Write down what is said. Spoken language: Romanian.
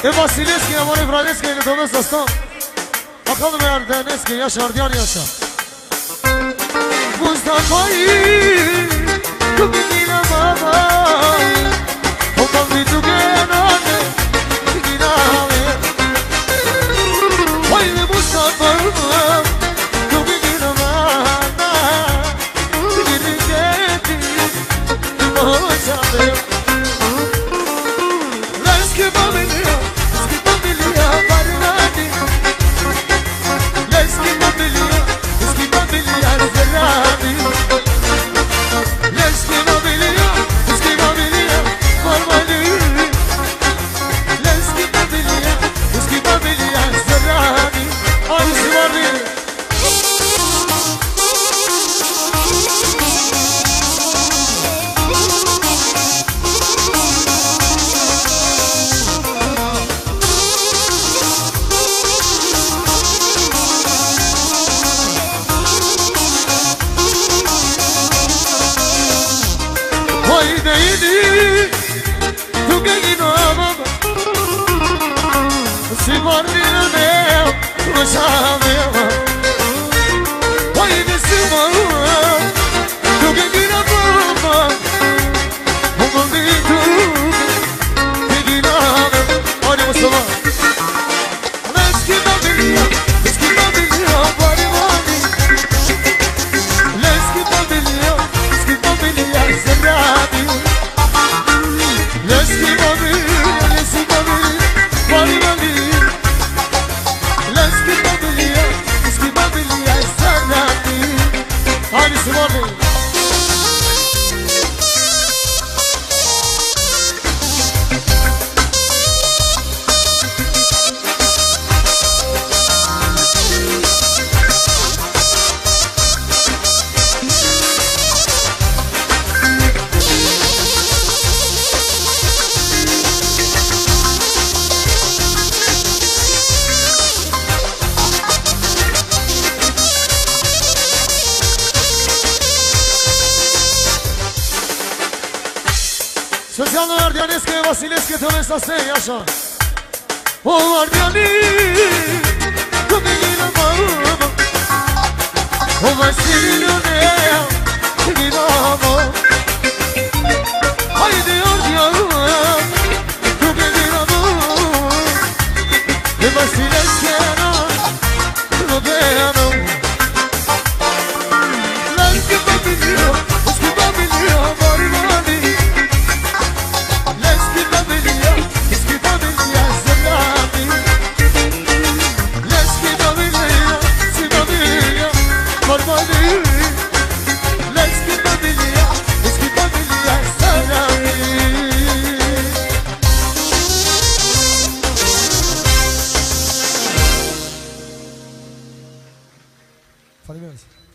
Vasilevski, amore Franeski, ne donesc asta. Bakalım eğer eski yaşar diyan yaşar. Mustafa'yı kumine baba. Okan bir tükenane ginane. Haydi Mustafa'yı kumine baba. Girince moçabe. Leski familia, leski familia barnadi. Leski familia zerradi. Leski familia formali. Leski familia zerradi. Aynısı var değil. Haydi tu che ginama si guardino meo lo sapeva haydi si guarda tu che ginama un bambino che ginama ogni Mustafa Leski familia bari bari Leski familia zerradi Leski familia bari bari Leski familia zerradi Aynısı var değil. Specjalno Ardianeskie, Wasilewskie, to jest na scenie, Jasza. O Ardiani, to Milina mama. O Wasilionea, Milina mama. Haydi Ardiani, to Milina mama. E Wasilewskie, to Deano. Leski familia, bari bari. Leski familia zerradi. Leski familia formali. Leski familia zerradi. Fale mesmo.